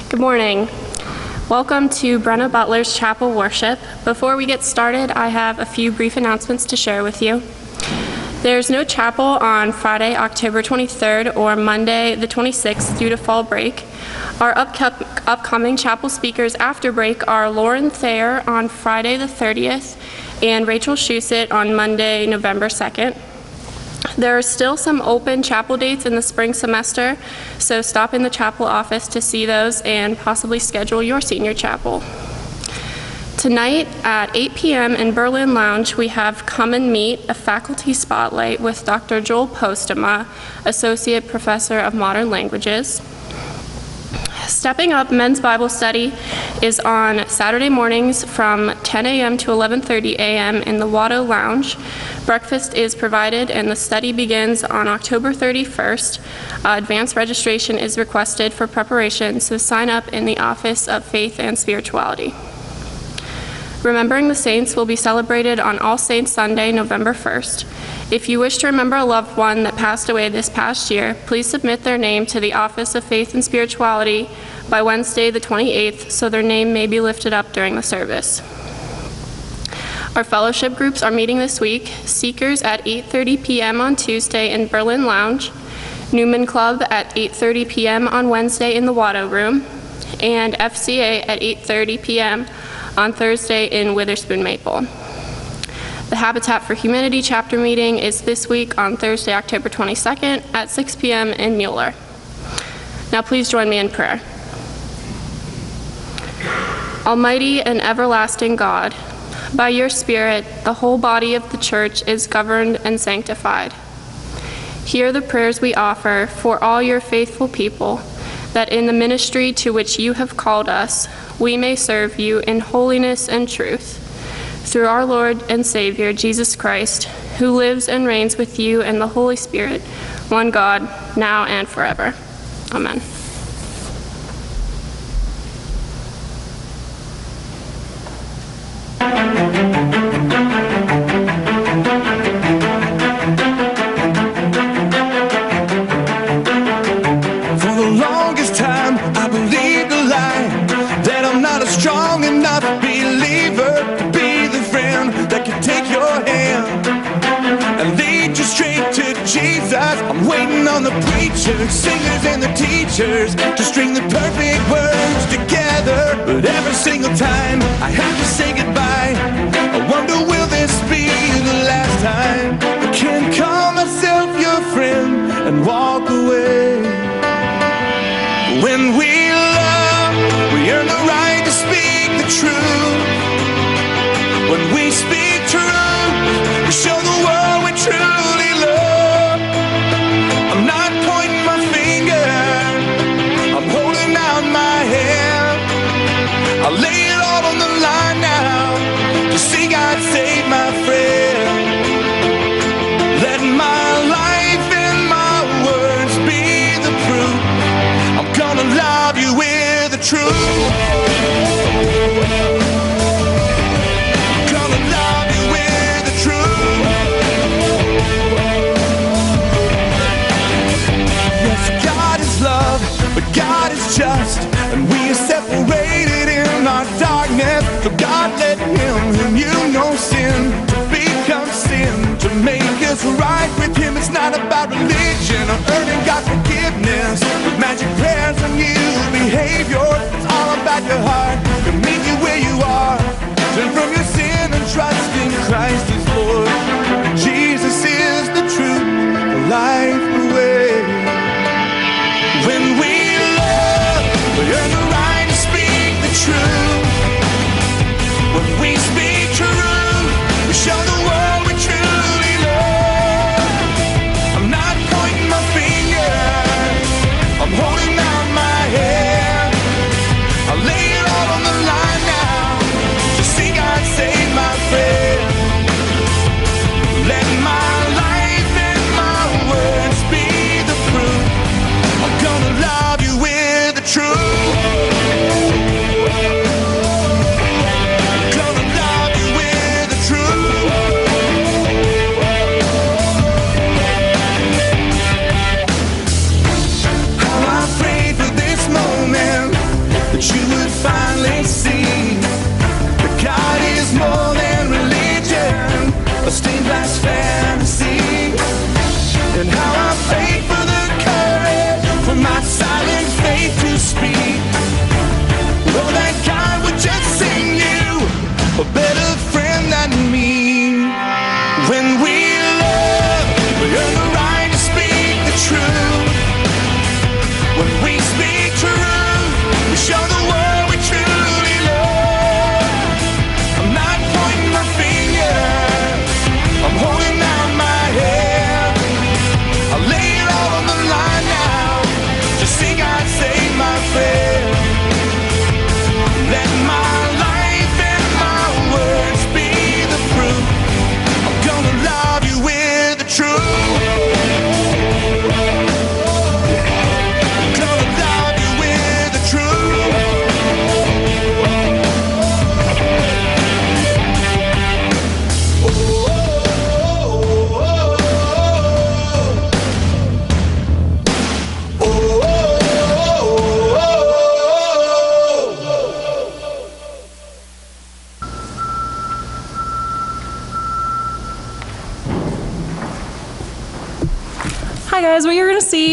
Good morning. Welcome to Brenna Butler's Chapel Worship. Before we get started, I have a few brief announcements to share with you. There's no chapel on Friday, October 23rd or Monday the 26th due to fall break. Our upcoming chapel speakers after break are Lauren Thayer on Friday the 30th and Rachel Shusett on Monday, November 2nd. There are still some open chapel dates in the spring semester, so stop in the chapel office to see those and possibly schedule your senior chapel. Tonight at 8 p.m. in Berlin Lounge, we have Come and Meet, a faculty spotlight with Dr. Joel Postema, Associate Professor of Modern Languages. Stepping Up Men's Bible Study is on Saturday mornings from 10 a.m. to 11:30 a.m. in the Watto Lounge. Breakfast is provided and the study begins on October 31st. Advanced registration is requested for preparation, so sign up in the Office of Faith and Spirituality. Remembering the Saints will be celebrated on All Saints Sunday, November 1st. If you wish to remember a loved one that passed away this past year, please submit their name to the Office of Faith and Spirituality by Wednesday the 28th so their name may be lifted up during the service. Our fellowship groups are meeting this week. Seekers at 8:30 p.m. on Tuesday in Berlin Lounge, Newman Club at 8:30 p.m. on Wednesday in the Watto Room, and FCA at 8:30 p.m. on Thursday in Witherspoon Maple. The Habitat for Humanity chapter meeting is this week on Thursday, October 22nd at 6 p.m. in Mueller. Now please join me in prayer. Almighty and everlasting God, by your Spirit, the whole body of the church is governed and sanctified. Hear the prayers we offer for all your faithful people, that in the ministry to which you have called us, we may serve you in holiness and truth. Through our Lord and Savior, Jesus Christ, who lives and reigns with you and the Holy Spirit, one God, now and forever. Amen. For the longest time, I believed a lie, that I'm not a strong enough believer to be the friend that can take your hand and lead you straight to Jesus. I'm waiting on the preachers, singers, and the teachers to string the perfect words together. But every single time I have to say goodbye, I wonder, will this be the last time I can call myself your friend and walk away? When we love, we earn the right to speak the truth. When we speak truth, we show the world we truly love. I'm not pointing my finger, I'm holding out my hand. I'll lay it all on the line now to see God save my friend. Let my life and my words be the proof. I'm gonna love you with the truth. Gonna love you with the truth. Yes, God is love, but God is just, and we are separated in our darkness. So God let him whom you know sin to become sin, to make us right with him. It's not about religion or earning God's forgiveness with magic prayers and new behavior. It's all about your heart, to meet you where you are. Turn from your sin and trust in Christ as Lord. Jesus is the truth, the life, the way. When we love, we earn the right to speak the truth. When we speak truth, we show the world we truly love. I'm not pointing my finger, I'm holding out my hand. I'll lay it all on the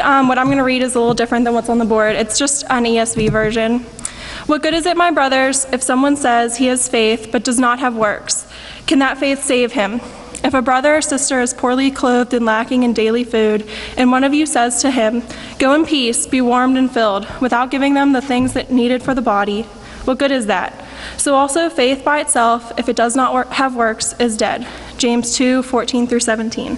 what I'm going to read is a little different than what's on the board. It's just an ESV version. What good is it, my brothers, if someone says he has faith but does not have works? Can that faith save him? If a brother or sister is poorly clothed and lacking in daily food, and one of you says to him, "Go in peace, be warmed and filled," without giving them the things that needed for the body, what good is that? So also faith by itself, if it does not have works, is dead. James 2:14 through 17.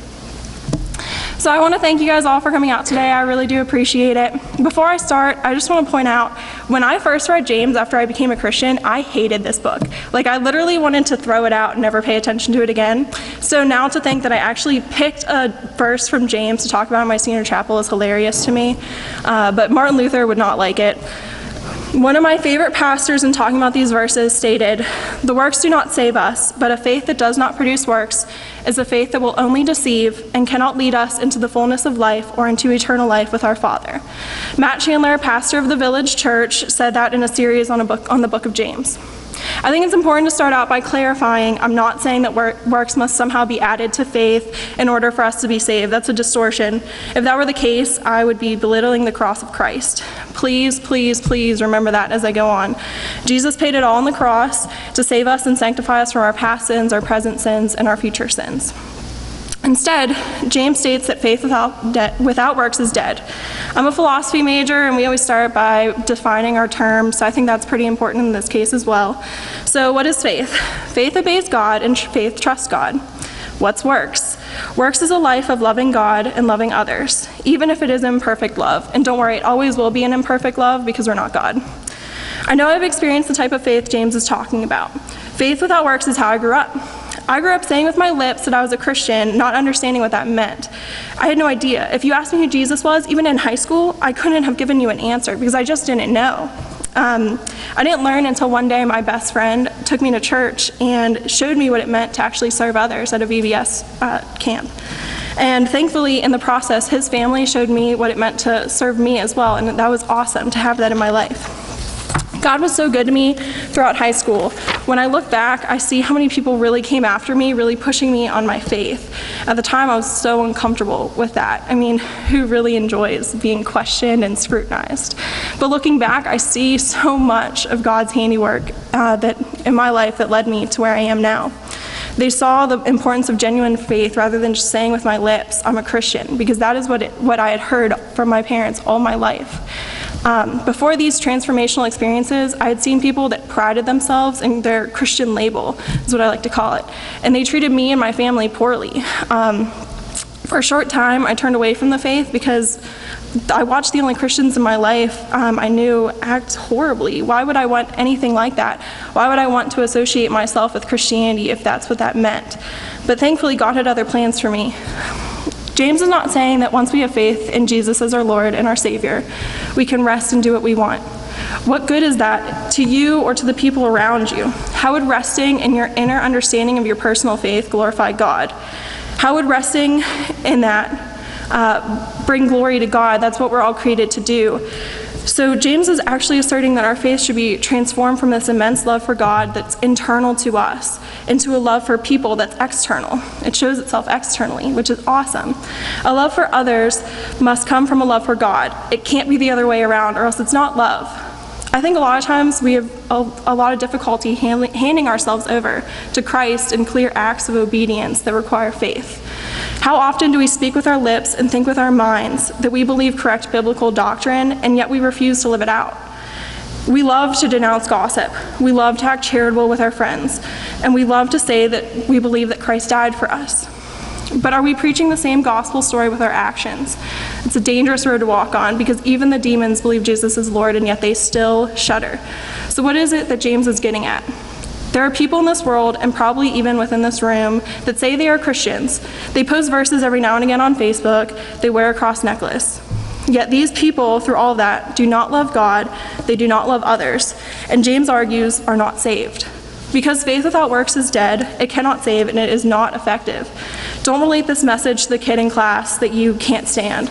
So I want to thank you guys all for coming out today. I really do appreciate it. Before I start, I just want to point out, when I first read James after I became a Christian, I hated this book. Like, I literally wanted to throw it out and never pay attention to it again. So now to think that I actually picked a verse from James to talk about in my senior chapel is hilarious to me. But Martin Luther would not like it. One of my favorite pastors in talking about these verses stated, "The works do not save us, but a faith that does not produce works is a faith that will only deceive and cannot lead us into the fullness of life or into eternal life with our Father." Matt Chandler, pastor of the Village Church, said that in a series on the book of James. I think it's important to start out by clarifying, I'm not saying that works must somehow be added to faith in order for us to be saved. That's a distortion. If that were the case, I would be belittling the cross of Christ. Please, please, please remember that as I go on. Jesus paid it all on the cross to save us and sanctify us from our past sins, our present sins, and our future sins. Instead, James states that faith without works is dead. I'm a philosophy major, and we always start by defining our terms, so I think that's pretty important in this case as well. So what is faith? Faith obeys God, and faith trusts God. What's works? Works is a life of loving God and loving others, even if it is imperfect love. And don't worry, it always will be an imperfect love because we're not God. I know I've experienced the type of faith James is talking about. Faith without works is how I grew up. I grew up saying with my lips that I was a Christian, not understanding what that meant. I had no idea. If you asked me who Jesus was, even in high school, I couldn't have given you an answer because I just didn't know. I didn't learn until one day my best friend took me to church and showed me what it meant to actually serve others at a VBS camp. And thankfully, in the process, his family showed me what it meant to serve me as well, and that was awesome to have that in my life. God was so good to me throughout high school. When I look back, I see how many people really came after me, really pushing me on my faith. At the time, I was so uncomfortable with that. I mean, who really enjoys being questioned and scrutinized? But looking back, I see so much of God's handiwork that in my life that led me to where I am now. They saw the importance of genuine faith rather than just saying with my lips, I'm a Christian, because that is what I had heard from my parents all my life. Before these transformational experiences, I had seen people that prided themselves in their Christian label, is what I like to call it, and they treated me and my family poorly. For a short time, I turned away from the faith because I watched the only Christians in my life I knew act horribly. Why would I want anything like that? Why would I want to associate myself with Christianity if that's what that meant? But thankfully, God had other plans for me. James is not saying that once we have faith in Jesus as our Lord and our Savior, we can rest and do what we want. What good is that to you or to the people around you? How would resting in your inner understanding of your personal faith glorify God? How would resting in that bring glory to God? That's what we're all created to do. So James is actually asserting that our faith should be transformed from this immense love for God that's internal to us into a love for people that's external. It shows itself externally, which is awesome. A love for others must come from a love for God. It can't be the other way around, or else it's not love. I think a lot of times we have a lot of difficulty handing ourselves over to Christ in clear acts of obedience that require faith. How often do we speak with our lips and think with our minds that we believe correct biblical doctrine, and yet we refuse to live it out? We love to denounce gossip. We love to act charitable with our friends. And we love to say that we believe that Christ died for us. But are we preaching the same gospel story with our actions? It's a dangerous road to walk on because even the demons believe Jesus is Lord, and yet they still shudder. So what is it that James is getting at? There are people in this world, and probably even within this room, that say they are Christians. They post verses every now and again on Facebook. They wear a cross necklace. Yet these people, through all of that, do not love God. They do not love others. And James argues, are not saved. Because faith without works is dead, it cannot save, and it is not effective. Don't relate this message to the kid in class that you can't stand.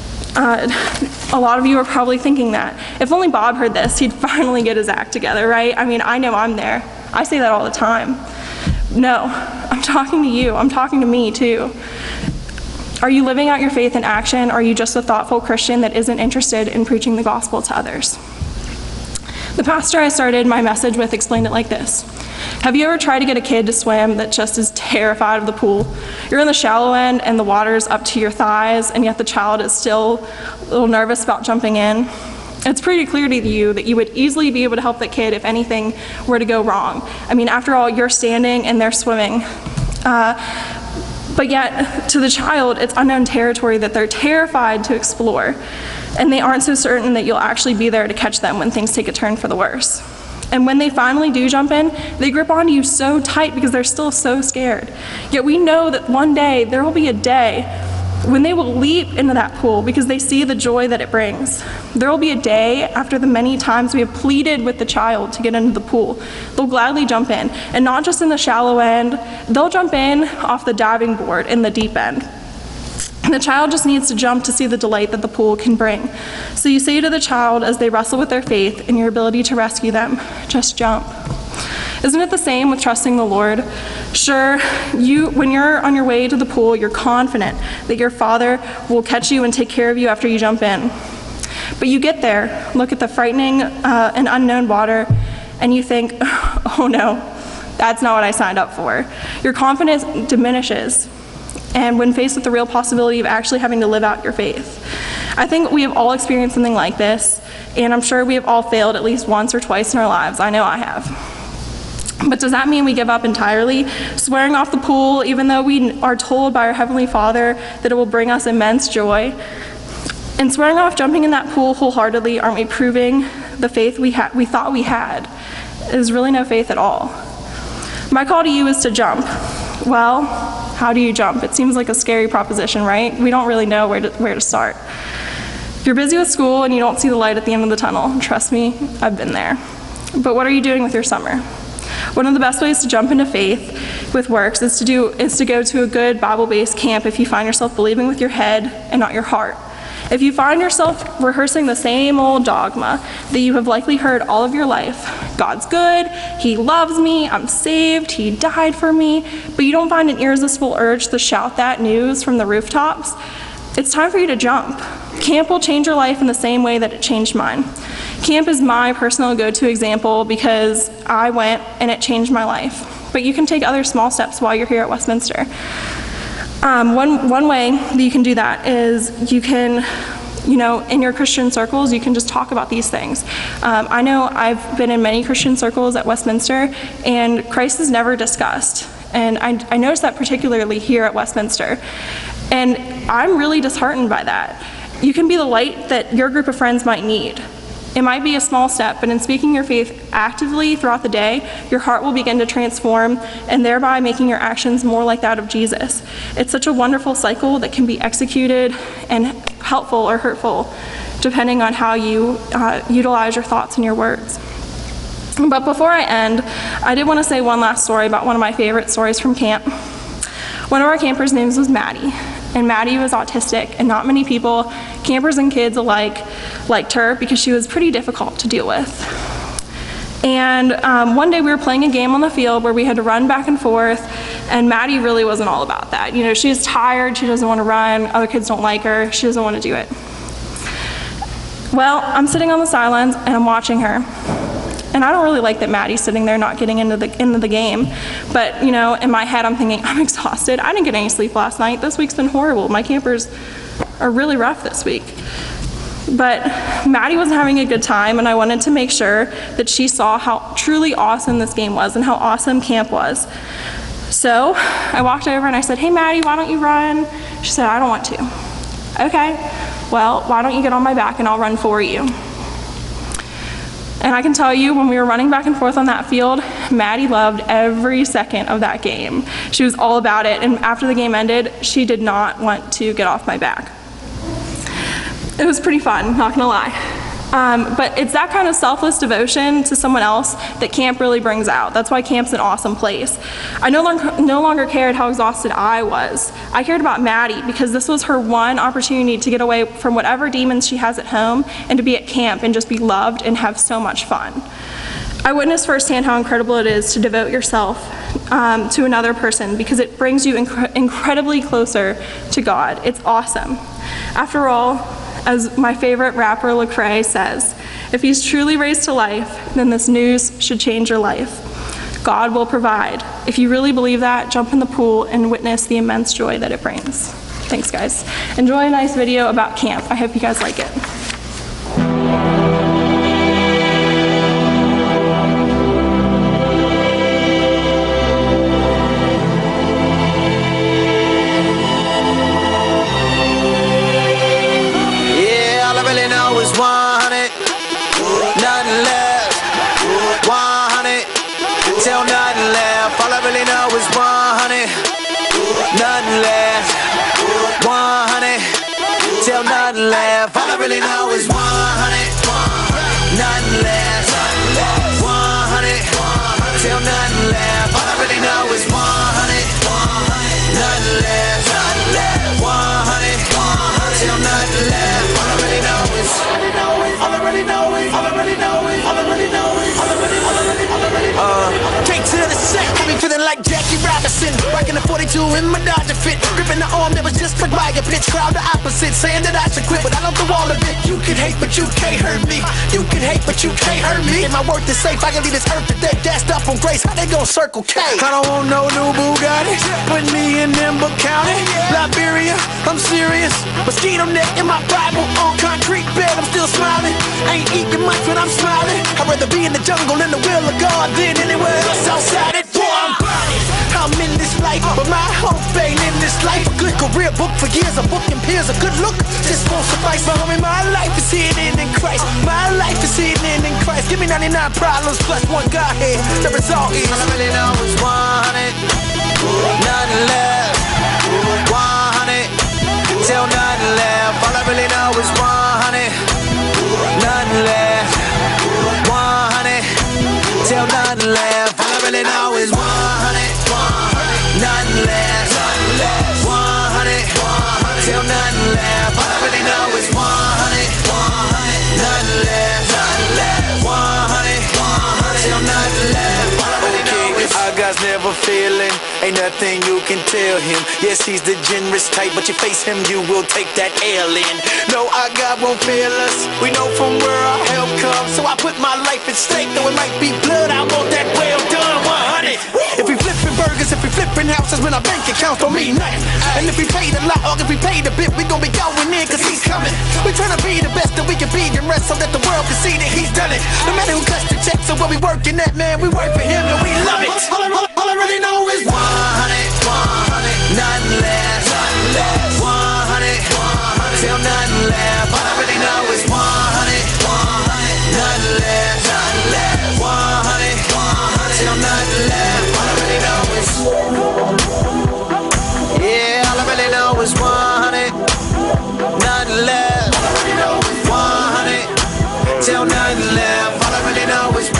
A lot of you are probably thinking that. If only Bob heard this, he'd finally get his act together, right? I mean, I know I'm there. I say that all the time. No, I'm talking to you. I'm talking to me too. Are you living out your faith in action, or are you just a thoughtful Christian that isn't interested in preaching the gospel to others? The pastor I started my message with explained it like this. Have you ever tried to get a kid to swim that just is terrified of the pool? You're in the shallow end and the water's up to your thighs, and yet the child is still a little nervous about jumping in. It's pretty clear to you that you would easily be able to help that kid if anything were to go wrong. I mean, after all, you're standing and they're swimming. But yet, to the child, it's unknown territory that they're terrified to explore, and they aren't so certain that you'll actually be there to catch them when things take a turn for the worse. And when they finally do jump in, they grip onto you so tight because they're still so scared. Yet we know that one day, there will be a day when they will leap into that pool because they see the joy that it brings. There will be a day after the many times we have pleaded with the child to get into the pool. They'll gladly jump in, and not just in the shallow end, they'll jump in off the diving board in the deep end. And the child just needs to jump to see the delight that the pool can bring. So you say to the child as they wrestle with their faith and your ability to rescue them, just jump. Isn't it the same with trusting the Lord? Sure, when you're on your way to the pool, you're confident that your Father will catch you and take care of you after you jump in. But you get there, look at the frightening and unknown water, and you think, oh no, that's not what I signed up for. Your confidence diminishes, and when faced with the real possibility of actually having to live out your faith. I think we have all experienced something like this, and I'm sure we have all failed at least once or twice in our lives. I know I have. But does that mean we give up entirely, swearing off the pool even though we are told by our Heavenly Father that it will bring us immense joy? And swearing off jumping in that pool wholeheartedly, aren't we proving the faith we thought we had is really no faith at all? My call to you is to jump. Well, how do you jump? It seems like a scary proposition, right? We don't really know where to start. If you're busy with school and you don't see the light at the end of the tunnel, trust me, I've been there. But what are you doing with your summer? One of the best ways to jump into faith with works is to go to a good Bible-based camp if you find yourself believing with your head and not your heart. If you find yourself rehearsing the same old dogma that you have likely heard all of your life, God's good, He loves me, I'm saved, He died for me, but you don't find an irresistible urge to shout that news from the rooftops, it's time for you to jump. Camp will change your life in the same way that it changed mine. Camp is my personal go-to example because I went and it changed my life. But you can take other small steps while you're here at Westminster. One way that you can do that is you can, in your Christian circles, you can just talk about these things. I know I've been in many Christian circles at Westminster, and Christ is never discussed. And I noticed that particularly here at Westminster. And I'm really disheartened by that. You can be the light that your group of friends might need. It might be a small step, but in speaking your faith actively throughout the day, your heart will begin to transform, and thereby making your actions more like that of Jesus. It's such a wonderful cycle that can be executed and helpful or hurtful, depending on how you utilize your thoughts and your words. But before I end, I did want to say one last story about one of my favorite stories from camp. One of our campers' names was Maddie, and Maddie was autistic, and not many people, campers and kids alike, liked her because she was pretty difficult to deal with. And one day we were playing a game on the field where we had to run back and forth, and Maddie really wasn't all about that. She's tired, she doesn't want to run, other kids don't like her, she doesn't want to do it. Well, I'm sitting on the sidelines and I'm watching her. And I don't really like that Maddie's sitting there not getting into the game. But, in my head I'm thinking, I'm exhausted. I didn't get any sleep last night. This week's been horrible. My campers are really rough this week. But Maddie wasn't having a good time, and I wanted to make sure that she saw how truly awesome this game was and how awesome camp was. So I walked over and I said, hey Maddie, why don't you run? She said, I don't want to. Okay, well, why don't you get on my back and I'll run for you. And I can tell you, when we were running back and forth on that field, Maddie loved every second of that game. She was all about it, and after the game ended, she did not want to get off my back. It was pretty fun, not gonna lie. But it's that kind of selfless devotion to someone else that camp really brings out. That's why camp's an awesome place. I no longer cared how exhausted I was. I cared about Maddie because this was her one opportunity to get away from whatever demons she has at home and to be at camp and just be loved and have so much fun. I witnessed firsthand how incredible it is to devote yourself to another person, because it brings you incredibly closer to God. It's awesome. After all, as my favorite rapper Lecrae says, if he's truly raised to life, then this news should change your life. God will provide. If you really believe that, jump in the pool and witness the immense joy that it brings. Thanks, guys. Enjoy a nice video about camp. I hope you guys like it. Yeah, all I really know is 100, nothing left. 100, till nothing left. All I really know is 100, nothing left. 100, till nothing left. All I really know is 100, nothing left. 100, till nothing left. All I really know is 100, nothing left. 100, till nothing left. All I really know is, all I really know is, all I really know is, all I really know is, all I really know is, all I really know is. Straight to the set, got me feeling like Jackie Robinson, rocking the 42 in my Dodger fit, gripping the arm that was just like by a pitch. Crowd the opposite, saying that I should quit, but I don't do all of it. You can hate, but you can't hurt me. You can hate, but you can't hurt me. And my worth is safe, I can leave this earth today. Gassed up on grace, how they gon' circle K? I don't want no new Bugatti, put me in Ember County, Liberia, I'm serious. Mosquito net in my Bible, on concrete bed, I'm still smiling. I ain't eating much, but I'm smiling. I'd rather be in the jungle in the will of God than anywhere else outside it. Boy, I'm burning. I'm in this life, but my hope ain't in this life. A good career, book for years, a book and peers, a good look just won't suffice. But homie, my life is hidden in Christ. My life is hidden in Christ. Give me 99 problems plus one Godhead. The result is, all I really know is 100, nothing left. 100, till nothing left. All I really know is 100, nothing left. 100, till nothing left. All I really know is 100, nothing left. 100, till nothing left. All I really know is 100, nothing left. 100, till nothing left. All I really know is, our God's never failing. Ain't nothing you can tell him. Yes, he's the generous type, but you face him, you will take that L in. No, our God won't fail us. We know from where our help comes. So I put my life at stake, though it might be blood. I want that well done 100. If we flipping burgers, if we flipping houses, when our bank accounts don't mean nothing. And if we paid a lot, or if we paid a bit, we gon' be going in, cause he's coming. We tryna be the best that we can be and rest so that the world can see that he's done it. No matter who cuts the checks or where we working at, man, we work for him and we love it. All I really know is 100, nothing left. 100, till nothing left. All I really know is 100, nothing left. 100, till nothing left. All I really know is, yeah, all I really know is 100, nothing left. 100, till nothing left. All I really know is,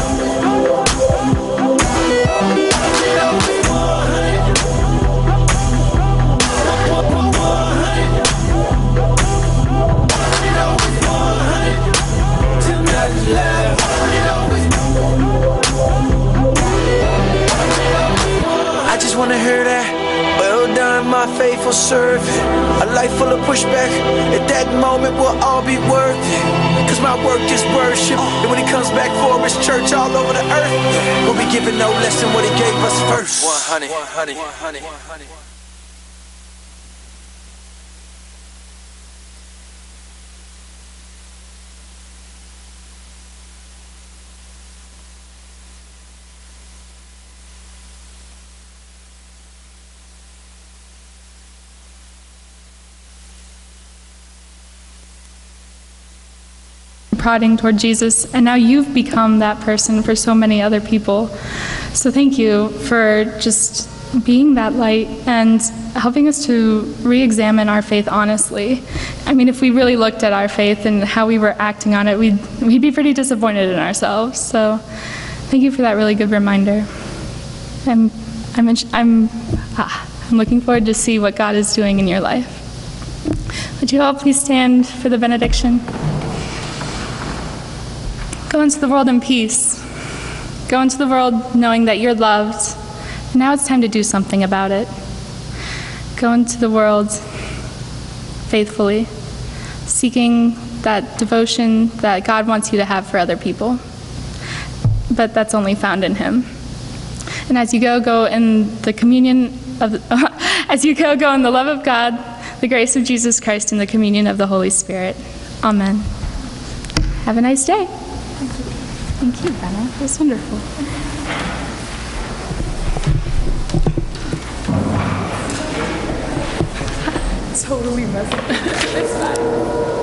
I just wanna hear that. Well done, my faithful servant. A life full of pushback. At that moment we'll all be worth it. Cause my work is worship. And when he comes back for his church all over the earth, we'll be giving no less than what he gave us first. 100, 100, 100, 100. prodding toward Jesus, and now you've become that person for so many other people. So thank you for just being that light and helping us to re-examine our faith honestly. I mean, if we really looked at our faith and how we were acting on it, we'd be pretty disappointed in ourselves. So thank you for that really good reminder. I'm looking forward to see what God is doing in your life. Would you all please stand for the benediction? Go into the world in peace. Go into the world knowing that you're loved. Now it's time to do something about it. Go into the world faithfully, seeking that devotion that God wants you to have for other people. But that's only found in Him. And as you go in the communion of, as you go in the love of God, the grace of Jesus Christ, and the communion of the Holy Spirit. Amen. Have a nice day. Thank you, Brenna. It was wonderful. Totally messed up. It's fine.